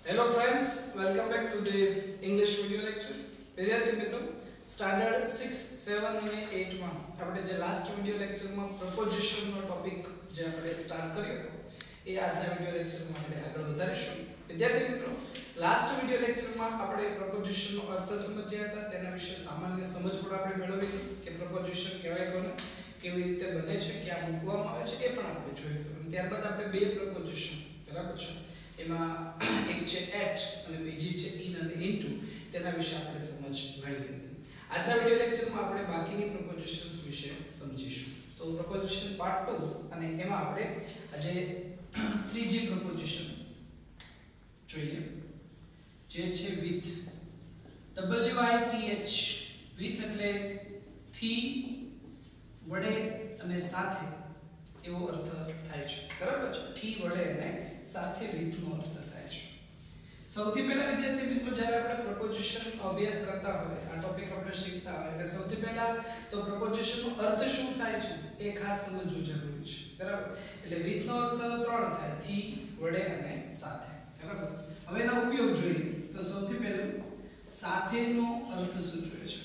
Hello friends, welcome back to the English video lecture. વિદ્યાર્થી મિત્રો standard 6, 7 અને 8 માં આપણે જે લાસ્ટ વિડિયો લેક્ચરમાં પ્રપોઝિશન નો ટોપિક જે આપણે સ્ટાર્ટ કર્યો હતો એ આજના વિડિયો લેક્ચરમાં આપણે આગળ વધારીશું. વિદ્યાર્થી મિત્રો લાસ્ટ વિડિયો લેક્ચરમાં આપણે પ્રપોઝિશન નો અર્થ સમજ્યા હતા, તેના વિશે સામાન્ય સમજ પણ આપણે મેળવી હતી કે પ્રપોઝિશન કહેવાય કોને, કેવી રીતે બને છે, ક્યાં મૂકવામાં આવે છે એ પણ આપણે જોયું હતું. ત્યારબાદ આપણે બે પ્રપોઝિશન બરાબર છે એમાં એક છે એટ અને બીજી છે ઇન અને ઇનટુ તેના વિશે આપણે સમજ મેળવી હતી. આજના વિડિયો લેક્ચરમાં આપણે બાકીની પ્રપોઝિશન્સ વિશે સમજીશું. તો પ્રપોઝિશન પાર્ટ 2 અને એમાં આપણે આજે ત્રીજી પ્રપોઝિશન જોઈએ જે છે વિથ. WITH વિથ એટલે થી વડે અને સાથે એવો અર્થ થાય છે બરાબર છે. થી વડે અને સાથે વિથ નો અર્થ થાય છે. સૌથી પહેલા વિદ્યાર્થી મિત્રો જ્યારે આપણે પ્રપોઝિશન અભ્યાસ કરતા હોય, આ ટોપિક આપણે શીખતા હોય એટલે સૌથી પહેલા તો પ્રપોઝિશન નો અર્થ શું થાય છે એ ખાસ સમજવું જરૂરી છે બરાબર. એટલે વિથ નો અર્થ ત્રણ થાય, થી વડે અને સાથે બરાબર. હવે એનો ઉપયોગ જોઈએ તો સૌથી પહેલું સાથેનો અર્થ સૂચવે છે.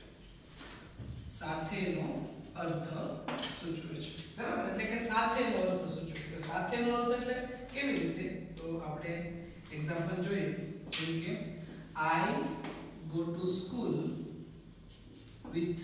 સાથેનો અર્થ સૂચવે છે બરાબર. એટલે કે સાથેનો અર્થ સૂચવે. તો સાથેનો અર્થ એટલે કેવી રીતે, તો આપણે એક્ઝામ્પલ જોઈએ જેમ કે I go to school with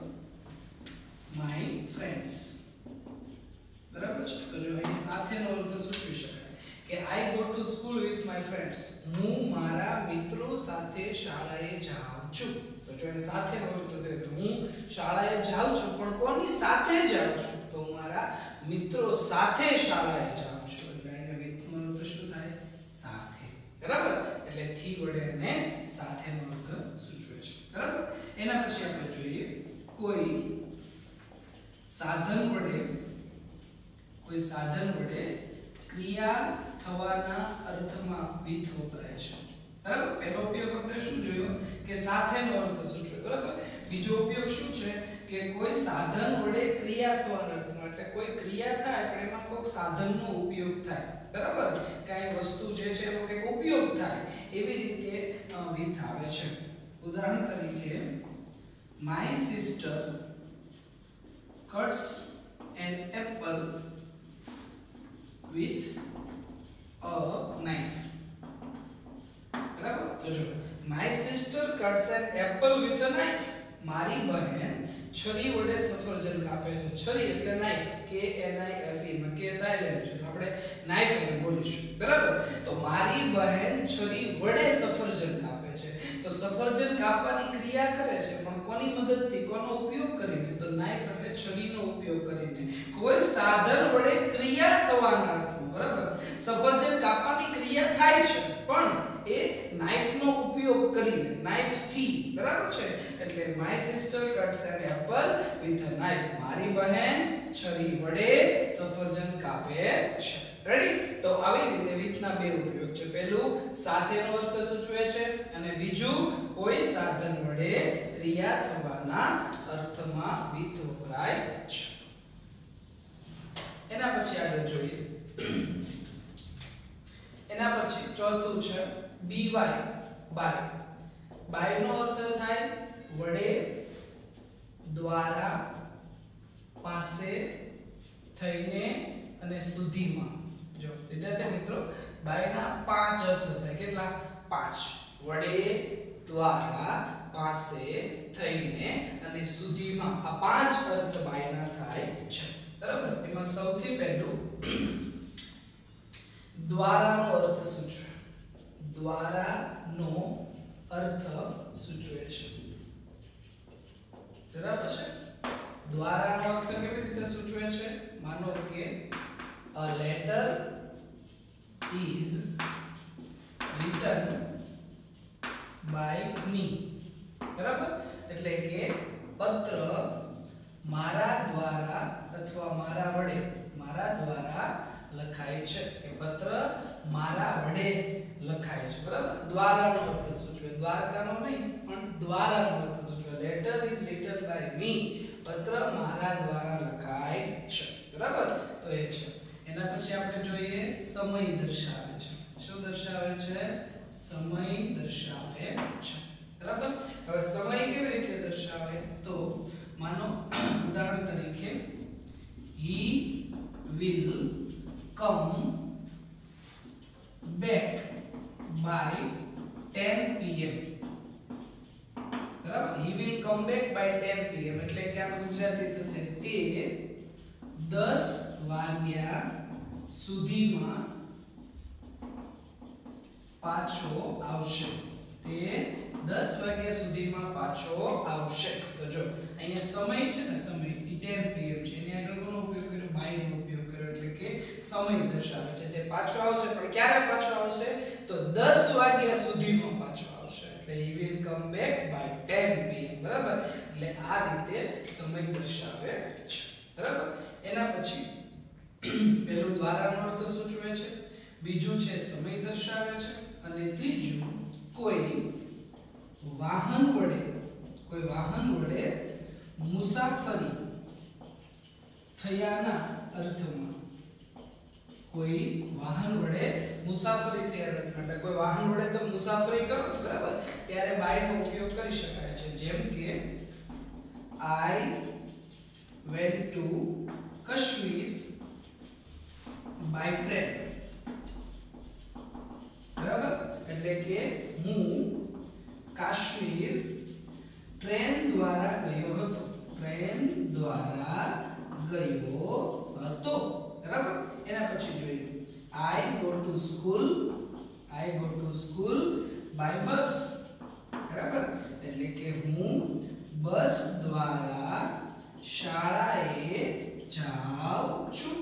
my friends બરાબર છે. તો જો અહીં સાથેનો અર્થ સૂચવી શકાય કે I go to school with my friends, હું મારા મિત્રો સાથે શાળાએ જાઉં છું. તો જો અહીં સાથેનો અર્થ થાય તો હું શાળાએ જાઉં છું પણ કોની સાથે જાઉં છું, તો મારા મિત્રો સાથે શાળાએ જાઉં છું. એટલે અહીંયા વિથ નો અર્થ શું થાય, સાથે બરાબર. એટલે થી વડે અને સાથેનો અર્થ સૂચવે છે બરાબર. એના પછી આપણે જોઈએ કોઈ સાધન વડે ક્રિયા થવાના અર્થમાં વિથ વપરાય છે બરાબર. પહેલો ઉપયોગ આપણે શું જોયો કે સાથેનો અર્થ સૂચવે બરાબર. બીજો ઉપયોગ શું છે કે કોઈ સાધન વડે ક્રિયા થવાના અર્થમાં, એટલે કોઈ ક્રિયા થાય પણ એમાં કોઈક સાધનનો ઉપયોગ થાય બરાબર. કાંઈ વસ્તુ જે છે એનો કંઈક ઉપયોગ થાય એવી રીતે વિથ આવે છે. ઉદાહરણ તરીકે my sister cuts an apple with a knife બરાબર. તો જો my sister cuts an apple with a knife, મારી બહેન છરી વડે સફરજન કાપે છે. છરી એટલે નાઇફ, કે એન આઈ એફ ઈ માં કે સાઇલેન્ટ છે, આપણે નાઇફ એટલે બોલીશું બરાબર. તો મારી બહેન છરી વડે સફરજન કાપે છે. તો સફરજન કાપવાની ક્રિયા કરે છે પણ કોની મદદથી, કોનો ઉપયોગ કરીને, તો નાઇફ એટલે છરીનો ઉપયોગ કરીને. કોઈ સાધન વડે ક્રિયા થવાના અર્થમાં બરાબર. સફરજન કાપવાની ક્રિયા થાય છે પણ એ નાઇફનો ઉપયોગ કરીને, નાઇફ થી બરાબર છે. એટલે my sister cuts an apple with a knife, મારી બહેન છરી વડે સફરજન કાપે છે. રેડી. તો આવી રીતે વિથ ના બે ઉપયોગ છે. પહેલું સાથેનો અર્થ સૂચવે છે અને બીજું કોઈ સાધન વડે ક્રિયા થવાના અર્થમાં વિથ વપરાય છે. એના પછી આગળ જોઈએ. એના પછી ચોથું છે by. by નો અર્થ થાય વડે, દ્વારા, પાસે, થઈને અને સુધીમાં. જો વિદ્યાર્થી મિત્રો by ના 5 અર્થ થાય. કેટલા? 5. વડે, દ્વારા, પાસે, થઈને અને સુધીમાં. આ 5 અર્થ by ના થાય છે બરાબર. એમાં સૌથી પહેલું દ્વારાનો અર્થ સૂચવે. દ્વારાનો અર્થ સૂચવે છે બરાબર છે. દ્વારાનો અર્થ કેવી રીતે સૂચવે છે, માનો કે a letter is written by me બરાબર. એટલે કે પત્ર મારા દ્વારા અથવા મારા વડે, મારા દ્વારા લખાય છે. એ પત્ર મારા વડે લખાય છે બરાબર. દ્વારાનો અર્થ સૂચવે, દ્વારકાનો નહીં પણ દ્વારાનો અર્થ સૂચવે. Letter is written by me, પત્ર મારા દ્વારા લખાય છે બરાબર. તો એ છે. એના પછી આપણે જોઈએ સમય દર્શાવે છે. શું દર્શાવે છે? સમય દર્શાવે છે બરાબર હવે સમય કેવી રીતે દર્શાવે તો માનો ઉદાહરણ તરીકે he will come back by 10 pm બરાબર he will come back by 10 pm એટલે કે આ ગુજરાતી થશે તે 10 વાગ્યા સુધીમાં પાછો આવશે તે 10 વાગ્યા સુધીમાં પાછો આવશે તો જો અહીંયા સમય છે ને સમય એ 10 pm છે એની આગળ કોનો ઉપયોગ કર્યો by નો ઉપયોગ કર્યો એટલે કે સમય દર્શાવે છે તે પાછો આવશે પણ ક્યારે પાછો આવશે તો 10 વાગ્યા સુધીમાં પાછો આવશે એટલે he will come back by 10 pm બરાબર એટલે આ રીતે સમય દર્શાવે છે બરાબર એના પછી પહેલું દ્વારાનો અર્થ સૂચવે છે બીજું છે સમય દર્શાવે છે અને ત્રીજું કોઈ વાહન વડે મુસાફરી થયાના અર્થમાં કોઈ વાહન વડે મુસાફરી થયાના અર્થમાં એટલે કોઈ વાહન વડે તમે મુસાફરી કરો છો બરાબર ત્યારે બાય નો ઉપયોગ કરી શકાય છે જેમ કે I went to Kashmir by train બરાબર એટલે કે હું કાશ્મીર ટ્રેન દ્વારા ગયો હતો બરાબર એના પછી જોઈએ I go to school by bus બરાબર એટલે કે હું બસ દ્વારા શાળાએ જાઉં છું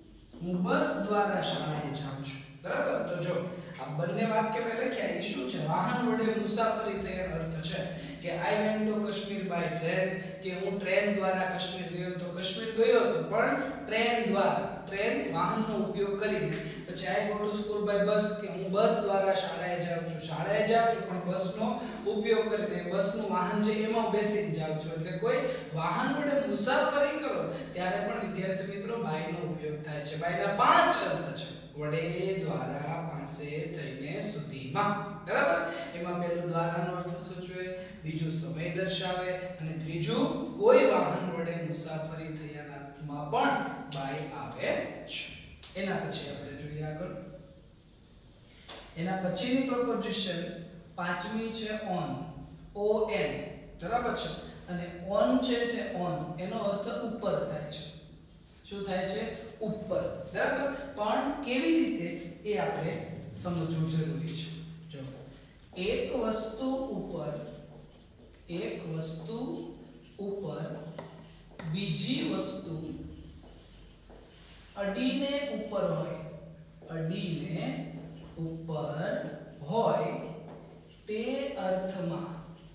બરાબર તો જો આ બંને વાક્ય મેં લખ્યા એ શું છે વાહન વડે મુસાફરી થયાનો અર્થ છે કે I went to Kashmir by train કે હું ટ્રેન દ્વારા કાશ્મીર ગયો તો પણ ટ્રેન દ્વારા ટ્રેન વાહનનો ઉપયોગ કરીને પછી I go to school by bus કે હું બસ દ્વારા શાળાએ જાઉં છું પણ બસનો ઉપયોગ કરીને બસનું વાહન છે એમાં બેસીને જાઉં છું એટલે કોઈ વાહન વડે મુસાફરી કરો ત્યારે પણ વિદ્યાર્થી મિત્રો બાય નો ઉપયોગ થાય છે બાયના 5 અર્થ છે વડે દ્વારા પાસે થઈને સુધીમાં બરાબર એમાં પહેલું દ્વારાનો અર્થ સૂચવે બીજું સમય દર્શાવે અને ત્રીજું કોઈ વાહન વડે મુસાફરી થયાના અર્થમાં પણ બાય આવે છે એના પછી આપણે જોઈએ આગળ એના પછીની પ્રપોઝિશન પાંચમી છે on બરાબર છે અને on છે on એનો અર્થ ઉપર થાય છે શું થાય છે ઉપર બરાબર પણ કેવી રીતે એ આપણે સમજવું જરૂરી છે જો એક વસ્તુ ઉપર બીજી વસ્તુ અડીને ઉપર હોય તે અર્થમાં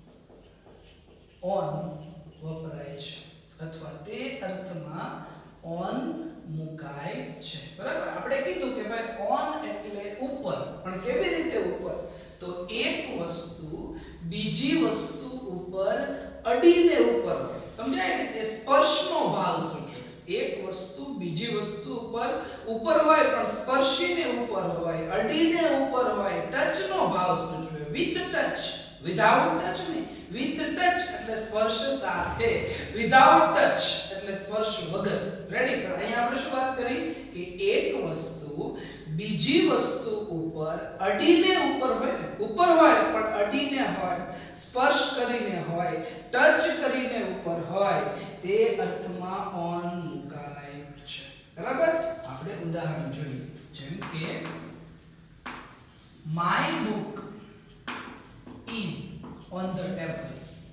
on વપરાય છે અથવા તે અર્થમાં on મુકાય છે બરાબર આપણે કીધું કે ભાઈ on એટલે ઉપર પણ કેવી રીતે ઉપર તો એક વસ્તુ બીજી વસ્તુ ઉપર અડીને ઉપર હોય સમજાય ને એ સ્પર્શનો ભાવ સૂચવે એક વસ્તુ બીજી વસ્તુ ઉપર હોય પણ સ્પર્શીને ઉપર હોય અડીને ઉપર હોય ટચનો ભાવ સૂચવે વિથ ટચ વિધાઉટ ટચ નહીં વિથ ટચ એટલે સ્પર્શ સાથે વિધાઉટ ટચ એટલે સ્પર્શ વગર રેડી પણ અહીંયા આપણે શું વાત કરી કે એક વસ્તુ બીજી વસ્તુ ઉપર અડીને ઉપર હોય પણ અડીને હોય સ્પર્શ કરીને હોય ટચ કરીને ઉપર હોય તે અર્થમાં on મુકાય છે બરાબર આપણે ઉદાહરણ જોઈએ જેમ કે my book is on the table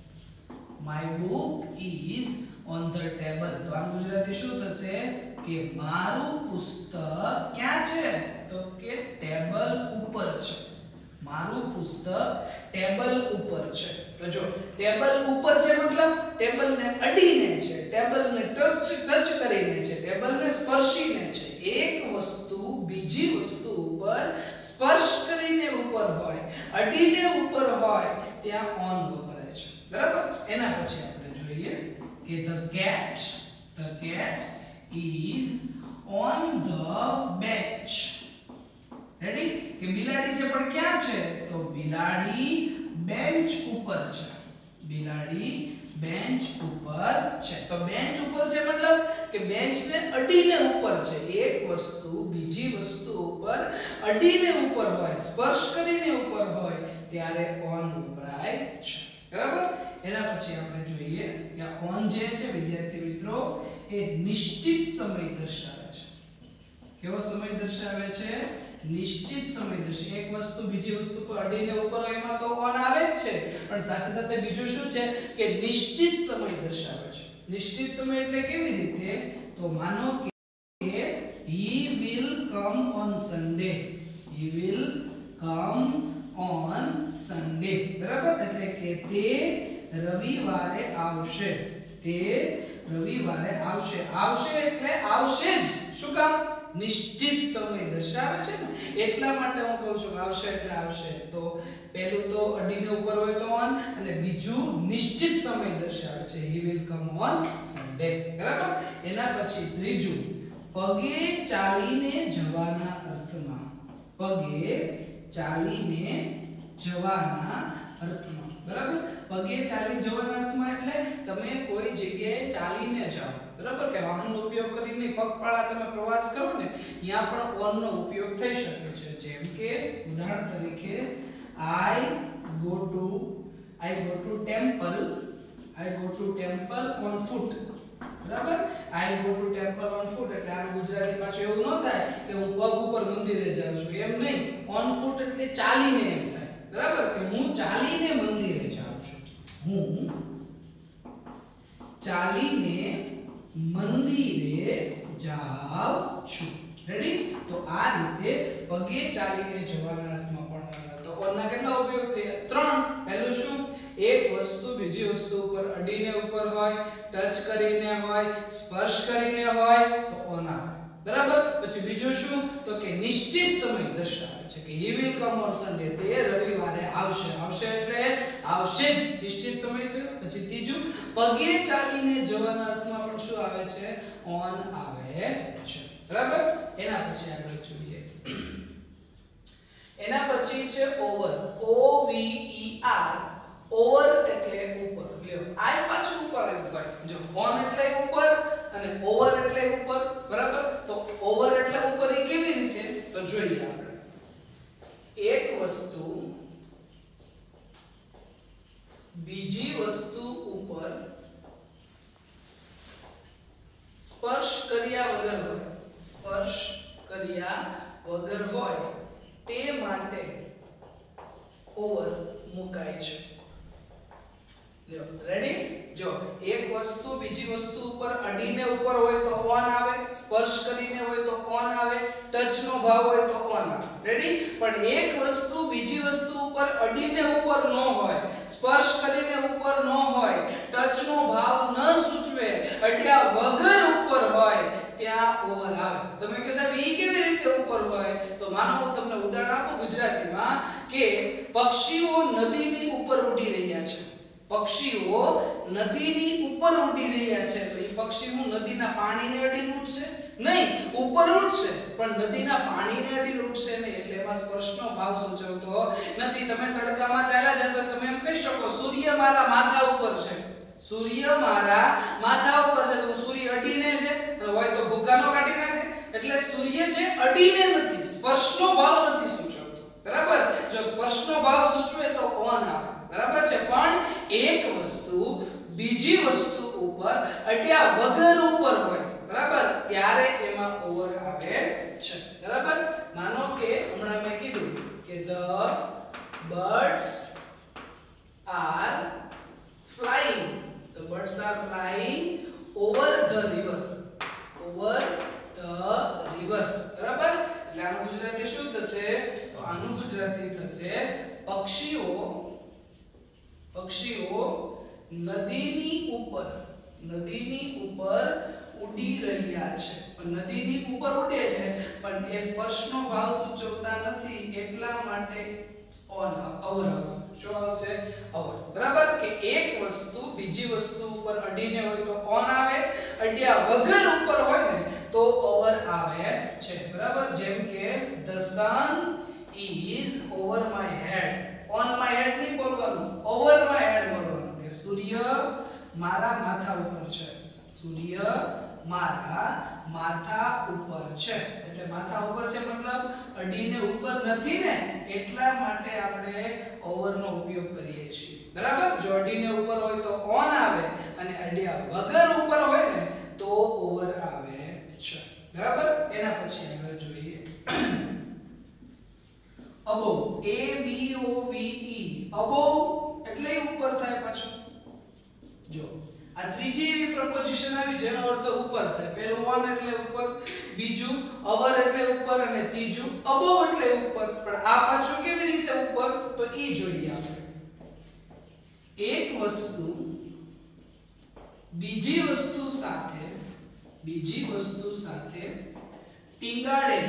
તો આ ગુજરાતી શું થશે કે મારું પુસ્તક ક્યાં છે તો કે ટેબલ ઉપર છે મારું પુસ્તક ટેબલ ઉપર છે તો જો ટેબલ ઉપર છે મતલબ ટેબલને અડીને છે ટેબલને ટચ કરીને છે ટેબલને સ્પર્શીને છે એક વસ્તુ બીજી વસ્તુ ઉપર સ્પર્શ કરીને ઉપર હોય અડીને ઉપર હોય ત્યાં on વપરાય છે બરાબર એના પછી આપણે જોઈએ કે the cat is on the bench રેડી કે બિલાડી છે પણ ક્યાં છે તો બિલાડી બેન્ચ ઉપર છે બિલાડી બેન્ચ ઉપર છે તો બેન્ચ ઉપર છે મતલબ કે બેન્ચ ને અડીને ઉપર છે એક વસ્તુ બીજી વસ્તુ ઉપર અડીને ઉપર હોય સ્પર્શ કરીને ઉપર હોય ત્યારે ઓન વપરાય છે બરાબર એના પછી આપણે જોઈએ કે ઓન જે છે વિદ્યાર્થી મિત્રો એ નિશ્ચિત સમય દર્શાવે છે કેવો સમય દર્શાવે છે નિશ્ચિત સમય દર્શાવે એક વસ્તુ બીજી વસ્તુ પર અડીને ઉપર હોય એમાં તો ઓન આવે જ છે પણ સાથે સાથે બીજું શું છે કે નિશ્ચિત સમય દર્શાવે છે નિશ્ચિત સમય એટલે કેવી રીતે તો માનો કે he will come on Sunday he will come on Sunday બરાબર એટલે કે તે રવિવારે આવશે તે રવિવારે આવશે આવશે એટલે આવશે જ શું કામ નિશ્ચિત સમય દર્શાવે છે ને એટલા માટે હું કહું છું આવશે એટલે આવશે તો પહેલું તો અડીને ઉપર હોય તો ઓન અને બીજું નિશ્ચિત સમય દર્શાવે છે he will come on Sunday બરાબર એના પછી ત્રીજું પગે ચાલીને જવાના અર્થમાં પગે ચાલીને જવાના અર્થમાં બરાબર પગે ચાલીને જવાના અર્થમાં એટલે તમે કોઈ જગ્યાએ ચાલીને જાઓ બરાબર કે વાહનનો ઉપયોગ કરીને પગપાળા તમે પ્રવાસ કરો ને ત્યાં પણ ઓન નો ઉપયોગ થઈ શકે છે જેમ કે ઉદાહરણ તરીકે I go to temple on foot બરાબર I go to temple on foot એટલે આ ગુજરાતી પાછું એવું ન થાય કે હું પગ ઉપર મંદિરે જાઉં છું એમ નહીં on foot એટલે ચાલીને એમ થાય બરાબર કે હું ચાલીને મંદિરે જાઉં છું હું ચાલીને મંદિરે જાઉં છું રેડી તો આ રીતે પગે ચાલીને જવાના અર્થમાં પણ તો ઓનના કેટલા ઉપયોગ થયા ત્રણ પહેલું શું એક વસ્તુ બીજી વસ્તુ ઉપર અડીને ઉપર હોય ટચ કરીને હોય સ્પર્શ કરીને હોય તો ઓન આવે બરાબર પછી બીજું શું તો કે નિશ્ચિત સમય દર્શાવે છે કે he will come on Sunday તે રવિવારે આવશે આવશે એટલે આવશે જ નિશ્ચિત સમય થયો પછી ત્રીજું પગે ચાલીને જવાના અર્થમાં પણ શું આવે છે ઓન આવે છે બરાબર એના પછી આગળ જોઈએ એના પછી છે over O V E R over એટલે ઉપર લ્યો આ પાછું ઉપર આવ્યું ભાઈ જો ઓન એટલે ઉપર અને ઓવર એટલે ઉપર બરાબર તો ઓવર એટલે ઉપર એ કેવી રીતે તો જોઈએ આપણે એક વસ્તુ બીજી વસ્તુ ઉપર સ્પર્શ કર્યા વગર હોય તે માટે ઓવર મુકાય છે રેડી જો એક વસ્તુ બીજી વસ્તુ ઉપર અડીને ઉપર હોય તો ઓન આવે સ્પર્શ કરીને હોય તો ઓન આવે ટચ નો ભાવ હોય તો ઓન આવે રેડી પણ એક વસ્તુ બીજી વસ્તુ ઉપર અડીને ઉપર ન હોય સ્પર્શ કરીને ઉપર ન હોય ટચ નો ભાવ ન સૂચવે અડ્યા વગર ઉપર હોય ત્યાં ઓવર આવે તમે કહો સાહેબ ઈ કેવી રીતે ઉપર હોય તો માનો હું તમને ઉદાહરણ આપું ગુજરાતીમાં કે પક્ષીઓ નદીની ઉપર ઉડી રહ્યા છે પક્ષીઓ નદીની ઉપર ઉડી રહ્યા છે તો એ પક્ષી હું નદીના પાણીને અડીને ઉડશે નહીં ઉપર ઉડશે પણ નદીના પાણીને અડીને ઉડશે નહીં એટલે એમાં સ્પર્શનો ભાવ સૂચવતો નથી તમે તડકામાં ચાલ્યા જાવ તો તમે એમ કહી શકો સૂર્ય મારા માથા ઉપર છે સૂર્ય મારા માથા ઉપર છે તો સૂર્ય અડીને છે અને હોય તો ભૂકાનો કાઢી નાખે એટલે સૂર્ય છે અડીને નથી સ્પર્શનો ભાવ નથી સૂચવતો બરાબર જો સ્પર્શનો ભાવ સૂચવે તો ઓન આવે બરાબર છે પણ એક વસ્તુ બીજી વસ્તુ ઉપર અડ્યા વગર ઉપર હોય બરાબર ત્યારે એમાં ઓવર આવે છે બરાબર માનો કે હમણાં મેં કીધું કે the birds are flying over the river બરાબર એટલે આનું ગુજરાતી શું થશે તો આનું ગુજરાતી થશે પક્ષીઓ નદીની ઉપર ઉડી રહ્યા છે પણ નદીની ઉપર ઉડે છે પણ એ સ્પર્શનો ભાવ સૂચવતા નથી એટલા માટે ઓન અવર આવશે શું આવશે અવર બરાબર કે એક વસ્તુ બીજી વસ્તુ ઉપર અડીને હોય તો ઓન આવે અડ્યા વગર ઉપર હોય ને તો ઓવર આવે છે બરાબર જેમ કે the sun is over my head. on my head નહીં બોલવાનું, over my head બોલવાનું કે સૂર્ય મારા માથા ઉપર છે. સૂર્ય મારા માથા ઉપર છે. એટલે માથા ઉપર છે મતલબ અડીને ઉપર નથી ને, એટલા માટે આપણે over નો ઉપયોગ કરીએ છીએ. બરાબર. જો અડીને ઉપર હોય તો on આવે અને અડ્યા વગર ઉપર હોય ને તો over આવે છે. બરાબર. એના પછી આપણે જોઈએ above, a b o v e, above એટલે ઉપર થાય પાછું. જો આ ત્રીજી એવી પ્રપોઝિશન આવી જેનો અર્થ ઉપર થાય. પહેલું on એટલે ઉપર, બીજું over એટલે ઉપર અને ત્રીજું above એટલે ઉપર. પણ આ પાછું કેવી રીતે ઉપર તો ઈ જોઈએ આપણે. એક વસ્તુ બીજી વસ્તુ સાથે ટીંગાડેલ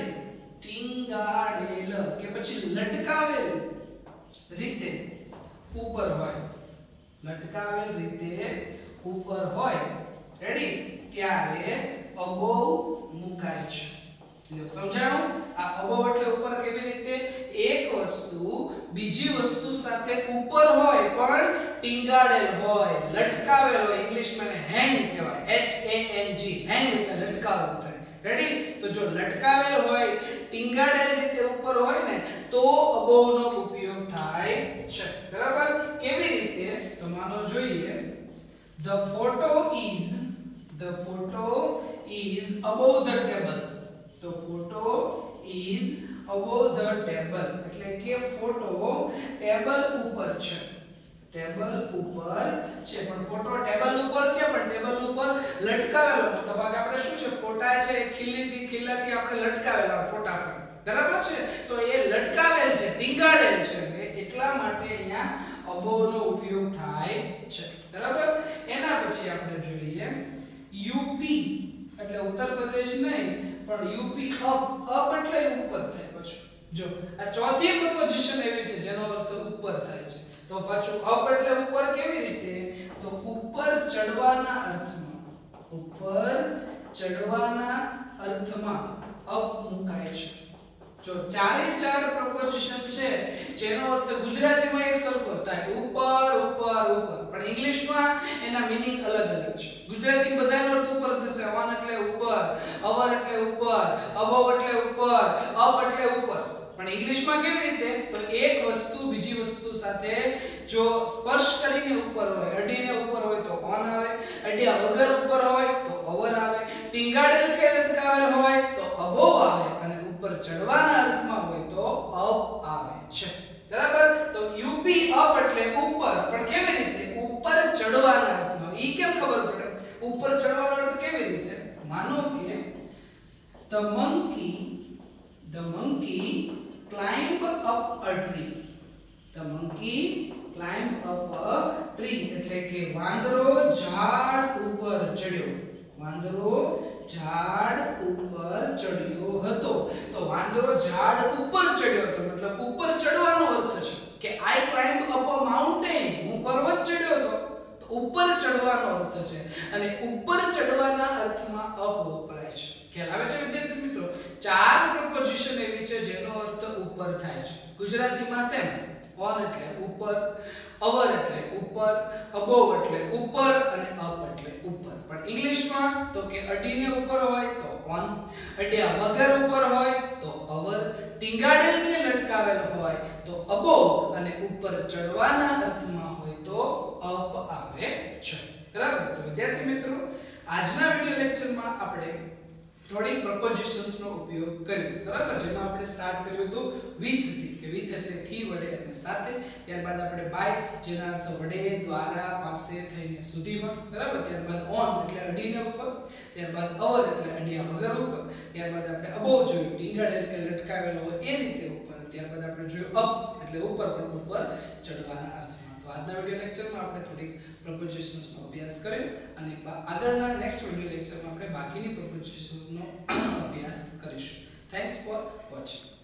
કે પછી લટકાવેલ રીતે ઉપર હોય. લટકાવેલ રીતે ઉપર હોય રેડી ત્યારે above મુકાય છે. સમજાણું? આ above એટલે ઉપર કેવી રીતે? એક વસ્તુ બીજી વસ્તુ સાથે ઉપર હોય પણ ટીંગાડેલ હોય, લટકાવેલ હોય. ઇંગ્લિશમાં એને હેંગ કહેવાય, h a n g, હેંગ એટલે લટકાવેલું થાય. રેડી? તો જો લટકાવેલ હોય, ટીંગાડેલ રીતે ઉપર હોય ને તો above નો ઉપયોગ થાય છે. બરાબર. કેવી રીતે? તો માનો જોઈએ the photo is above the table. the photo is above the table એટલે કે ફોટો ટેબલ ઉપર છે. ટેબલ ઉપર છે પણ ફોટો ટેબલ ઉપર છે પણ ટેબલ ઉપર લટકાવેલો. મોટા ભાગે આપણે શું છે ફોટા છે એ ખીલ્લાથી આપણે લટકાવેલા ફોટા ફ્રેમ. બરાબર છે. તો એ લટકાવેલ છે, ટીંગાડેલ છે એટલા માટે અહીંયા above નો ઉપયોગ થાય છે. બરાબર. એના પછી આપણે જોઈએ UP એટલે ઉત્તર પ્રદેશ નહીં પણ UP અપ એટલે ઉપર થાય પાછું. જો આ ચોથી પ્રપોઝિશન એવી છે જેનો અર્થ ઉપર થાય છે. તો પાછું અપ એટલે ઉપર કેવી રીતે? તો ઉપર ચડવાના અર્થમાં, ઉપર ચડવાના અર્થમાં અપ મુકાય છે. જો ચારે ચાર પ્રપોઝિશન છે જેનો અર્થ ગુજરાતીમાં એક સરખો થાય, ઉપર ઉપર ઉપર. પણ ઇંગ્લિશમાં એના મીનિંગ અલગ અલગ છે. ગુજરાતી બધાનો અર્થ ઉપર થશે. on એટલે ઉપર, over એટલે ઉપર, above એટલે ઉપર, up એટલે ઉપર. પણ ઇંગ્લિશમાં કેવી રીતે? તો એક વસ્તુ બીજી વસ્તુ સાથે જો સ્પર્શ કરીને ઉપર હોય, અડીને ઉપર હોય તો on આવે, અડ્યા વગર ઉપર હોય તો over આવે, ટીંગાડેલ કે લટકાવેલ હોય તો above આવે અને ઉપર ચડવાના અર્થમાં હોય તો up આવે છે. બરાબર. તો UP up એટલે ઉપર પણ કેવી રીતે? ઉપર ચડવાના અર્થમાં. ઈ કેમ ખબર પડે? ઉપર ચડવાનો અર્થ કેવી રીતે? માનો કે the monkey climbed up a tree. the monkey climbed up a tree એટલે કે વાંદરો ઝાડ ઉપર ચડ્યો. વાંદરો ઝાડ ઉપર ચડ્યો હતો. તો વાંદરો ઝાડ ઉપર ચડ્યો હતો મતલબ ઉપર ચડવાનો અર્થ છે કે I climbed up a mountain. હું પર્વત ચડ્યો હતો. તો ઉપર ચડવાનો અર્થ છે અને ઉપર ચડવાના અર્થમાં અપ વપરાય છે. ખ્યાલ આવે છે વિદ્યાર્થી મિત્રો? ચાર પ્રપોઝિશન એવી છે જેનો અર્થ ઉપર થાય છે. ગુજરાતીમાં સેમ. on એટલે ઉપર, over એટલે ઉપર, above એટલે ઉપર અને up એટલે ઉપર. પણ ઇંગ્લિશમાં તો કે અડીને ઉપર હોય તો on, અડ્યા વગર ઉપર હોય તો over, ટીંગાડેલ કે લટકાવેલ હોય તો above અને ઉપર ચડવાના અર્થમાં હોય તો up આવે છે. બરાબર. તો વિદ્યાર્થી મિત્રો આજના વિડિયો લેક્ચરમાં આપણે થોડી પ્રપોઝિશન્સ નો ઉપયોગ કર્યો. બરાબર. જેમાં આપણે સ્ટાર્ટ કર્યું હતું with થી કે with એટલે થી વડે અને સાથે. ત્યારબાદ આપણે by જેના અર્થ વડે, દ્વારા, પાસે, થઈને, સુધીમાં. બરાબર. ત્યારબાદ on એટલે અડીને ઉપર. ત્યારબાદ over એટલે અડ્યા વગર ઉપર. ત્યારબાદ આપણે above જોયું, ટીંગાડેલ કે લટકાવેલો હોય એ રીતે ઉપર. ત્યારબાદ આપણે જોયું up એટલે ઉપર પણ ઉપર ચડવાના અર્થમાં. તો આજના વિડિયો લેક્ચરમાં આપણે થોડી પ્રપોઝિશન્સ નો અભ્યાસ કર્યો અને આગળના નેક્સ્ટ વિડિયો લેક્ચરમાં આપણે બાકીની પ્રપોઝિશન્સ નો અભ્યાસ કરીશું. Thanks for watching.